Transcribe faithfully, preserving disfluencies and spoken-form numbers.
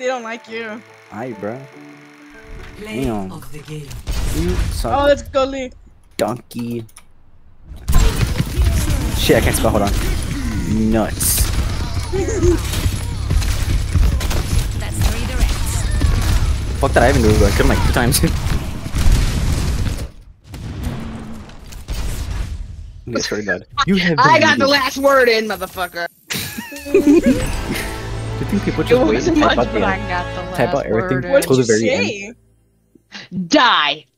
they don't like you. Alright, bro. Play Damn. of the game. You suck. Oh, let's go, Lee. Donkey. Shit, I can't spell. Hold on. Nuts. That's three directs. Fuck that! I haven't moved. I killed him like two times. That's very bad. You have. I got the last word in, motherfucker. Do you think people just It wait wasn't and type much, out but the I got the last type out everything word in. What till did the you very end? say? Die.